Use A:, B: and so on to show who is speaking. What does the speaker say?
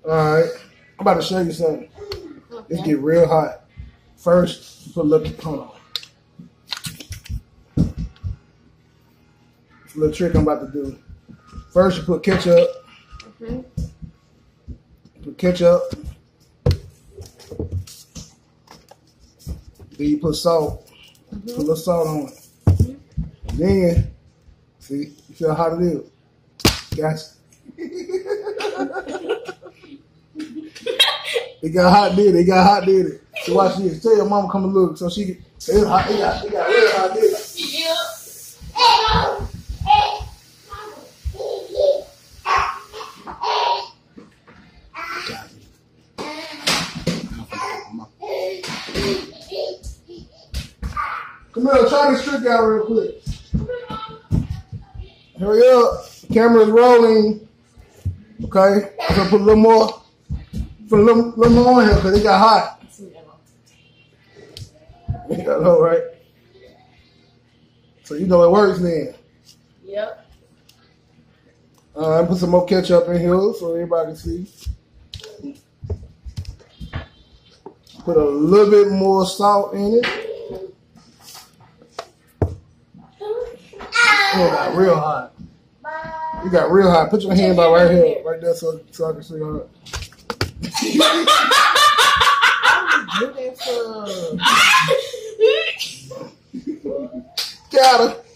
A: Alright. I'm about to show you something. Okay. It's get real hot. First, put a little, hold on. It's a little trick I'm about to do. First, you put ketchup. Okay. Put ketchup. Then you put salt. Put a little salt on it. Then, see, you feel how hot it is. Gotcha. It got hot, did it? It got hot, did it? So watch this. Tell your mama come and look. So she, it's hot. It got real hot, did it? Yeah. Come here, try this trick out real quick. Hurry up. The camera's rolling. Okay. I'm gonna put a little more. Put a little more on here because it got hot. You know, right? So you know it works then.
B: Yep.
A: Put some more ketchup in here so everybody can see. Put a little bit more salt in it. Oh, it got real hot. You got real hot. Put your hand by right here, right there, so I can see it. Got her.